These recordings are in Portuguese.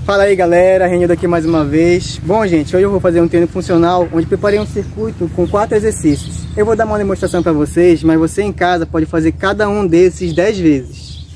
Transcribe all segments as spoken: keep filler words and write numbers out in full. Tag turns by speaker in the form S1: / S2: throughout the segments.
S1: Fala aí galera, Renildo aqui mais uma vez. Bom gente, hoje eu vou fazer um treino funcional onde preparei um circuito com quatro exercícios. Eu vou dar uma demonstração para vocês, mas você em casa pode fazer cada um desses dez vezes.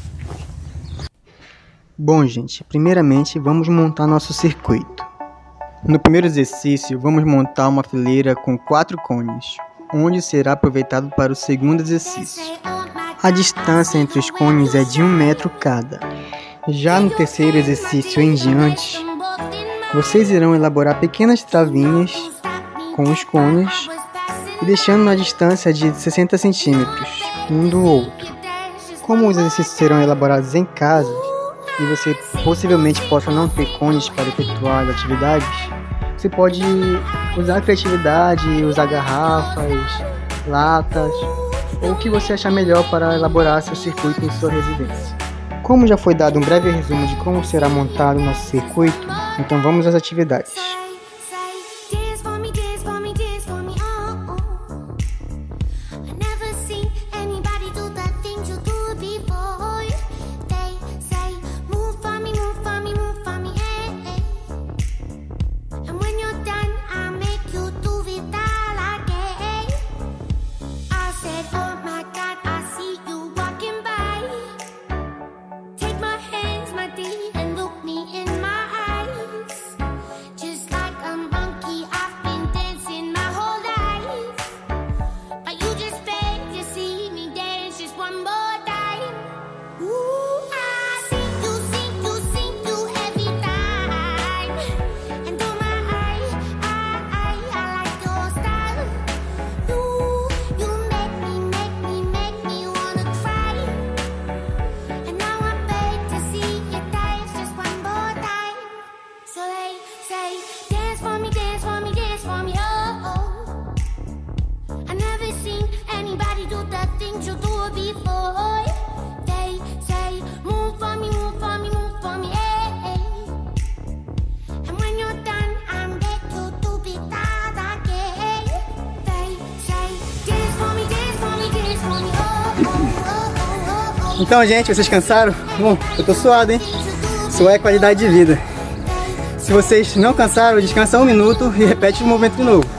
S1: Bom gente, primeiramente vamos montar nosso circuito. No primeiro exercício vamos montar uma fileira com quatro cones, onde será aproveitado para o segundo exercício. A distância entre os cones é de um metro cada. Já no terceiro exercício em diante, vocês irão elaborar pequenas travinhas com os cones e deixando na distância de sessenta centímetros um do outro. Como os exercícios serão elaborados em casa e você possivelmente possa não ter cones para efetuar as atividades, você pode usar a criatividade, usar garrafas, latas ou o que você achar melhor para elaborar seu circuito em sua residência. Como já foi dado um breve resumo de como será montado o nosso circuito, então vamos às atividades. Então gente, vocês cansaram? Bom, eu tô suado, hein? Suar é qualidade de vida. Se vocês não cansaram, descansa um minuto e repete o movimento de novo.